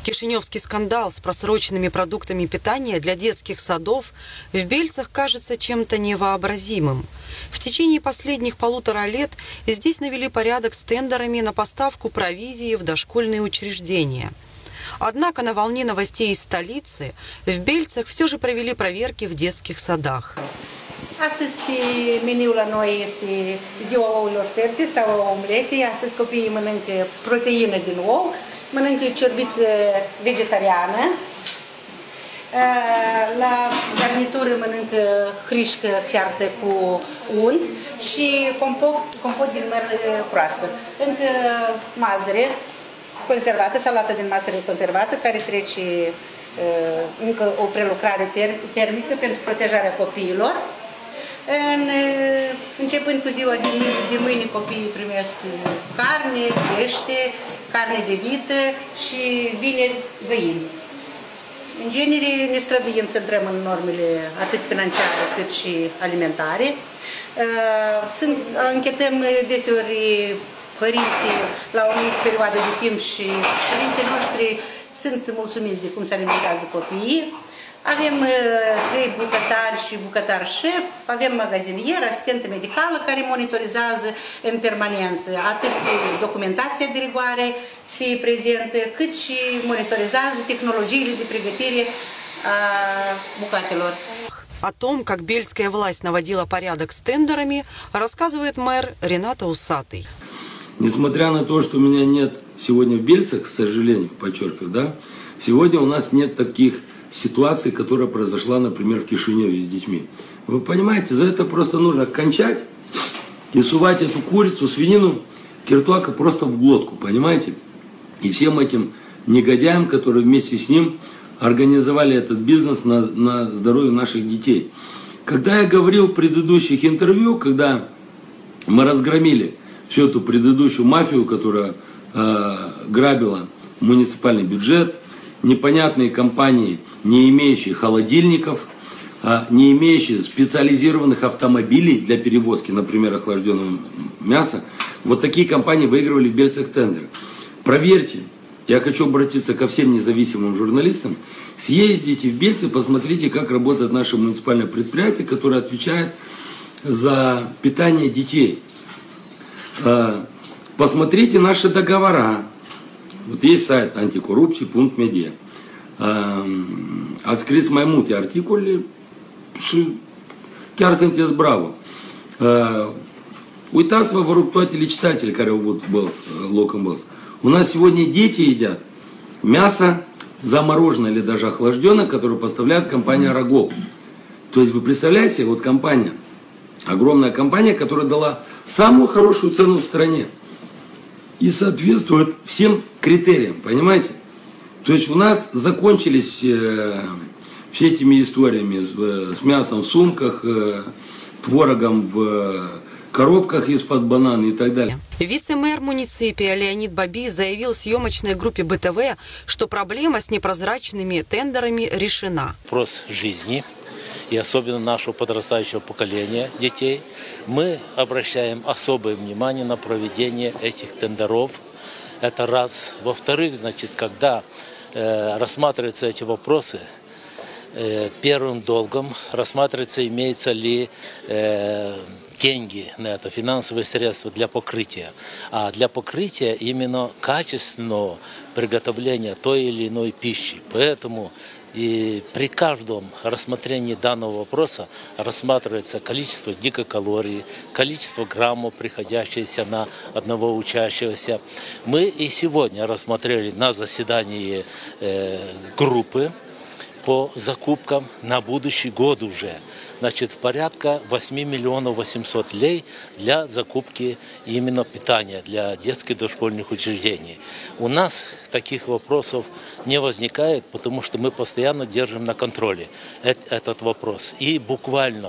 Кишиневский скандал с просроченными продуктами питания для детских садов в Бельцах кажется чем-то невообразимым. В течение последних 1,5 лет здесь навели порядок с тендерами на поставку провизии в дошкольные учреждения. Однако на волне новостей из столицы в Бельцах все же провели proverki в детских садах. Astăzi meniul la noi este ziua ouălor ferte sau omlete. Astăzi copiii mănâncă proteină din ou, mănâncă ciorbiță vegetariană. La garnitură mănâncă hrișcă fiartă cu unt și compot din măr proaspăt. Încă mazăre conservată, salată din mazăre conservată, care trece încă o prelucrare termică pentru protejarea copiilor. Începând cu ziua de mâine, copiii primesc carne, pește, carne de vită și vineri găini. În genere ne străduim să intrăm în normele atât financiare cât și alimentare. Închetăm deseori părinții la o anumită perioadă de timp și părinții noștri sunt mulțumiți de cum se alimentează copiii. Avem 3 bucătari și bucătar șef, avem magazinier, asistentă medicală care monitorizează în permanență atât documentația de rigoare să fie prezentă, cât și monitorizează tehnologiile de pregătire a bucatelor. О том, как бельская власть наводила порядок с тендерами, рассказывает мэр Рената Усатый. Несмотря на то, что у меня нет сегодня в Бельцах, к сожалению, подчеркиваю, да, сегодня у нас нет таких ситуации, которая произошла, например, в Кишиневе с детьми. Вы понимаете, за это просто нужно кончать и сувать эту курицу, свинину, киртуака просто в глотку, понимаете? И всем этим негодяям, которые вместе с ним организовали этот бизнес на здоровье наших детей. Когда я говорил в предыдущих интервью, когда мы разгромили всю эту предыдущую мафию, которая грабила муниципальный бюджет, непонятные компании, не имеющие холодильников, не имеющие специализированных автомобилей для перевозки, например, охлажденного мяса, вот такие компании выигрывали в Бельцах тендеры. Проверьте, я хочу обратиться ко всем независимым журналистам, съездите в Бельцы, посмотрите, как работает наше муниципальное предприятие, которое отвечает за питание детей. Посмотрите наши договора. Вот есть сайт anticorupție.media. Ați scris mai multe articole și chiar sunteți bravo. Uitați-vă, vă rog, toate licitațiile care au avut loc în Бельцах. У нас сегодня дети едят мясо замороженное или даже охлажденное, которое поставляет компания Рогов. То есть вы представляете, вот компания, огромная компания, которая дала самую хорошую цену в стране и соответствует всем критериям, понимаете? То есть у нас закончились все этими историями с мясом в сумках, творогом в коробках из-под банана и так далее. Вице-мэр муниципия Леонид Баби заявил съемочной группе БТВ, что проблема с непрозрачными тендерами решена. Вопрос жизни и особенно нашего подрастающего поколения детей, мы обращаем особое внимание на проведение этих тендеров. Это раз. Во-вторых, значит, когда рассматриваются эти вопросы, первым долгом рассматривается, имеется ли деньги на это, финансовые средства для покрытия. А для покрытия именно качественного приготовления той или иной пищи. Поэтому и при каждом рассмотрении данного вопроса рассматривается количество гигакалорий, количество граммов, приходящихся на одного учащегося. Мы и сегодня рассмотрели на заседании группы по закупкам на будущий год уже. Значит, порядка 8 миллионов 800 лей для закупки именно питания для детских дошкольных учреждений. У нас таких вопросов не возникает, потому что мы постоянно держим на контроле этот вопрос. И буквально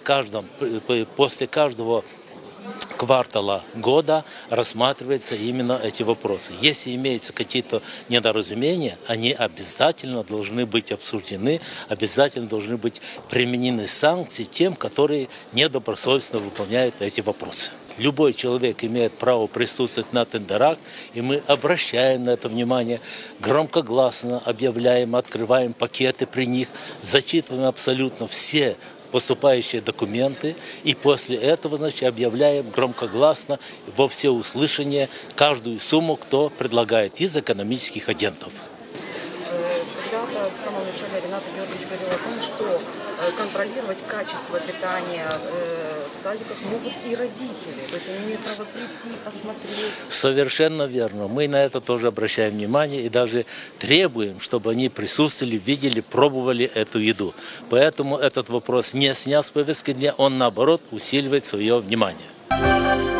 после каждого квартала года рассматриваются именно эти вопросы. Если имеются какие-то недоразумения, они обязательно должны быть обсуждены, обязательно должны быть применены санкции тем, которые недобросовестно выполняют эти вопросы. любой человек имеет право присутствовать на тендерах, и мы обращаем на это внимание, громкогласно объявляем, открываем пакеты при них, зачитываем абсолютно все поступающие документы, и после этого, значит, объявляем громкогласно во всеуслышание каждую сумму, кто предлагает из экономических агентов. Когда-то в самом начале Ренат Георгиевич говорил о том, что контролировать качество питания в садиках могут и родители. То есть они имеют право прийти, посмотреть. Совершенно верно. Мы на это тоже обращаем внимание и даже требуем, чтобы они присутствовали, видели, пробовали эту еду. Поэтому этот вопрос не снят с повестки дня, он наоборот усиливает свое внимание.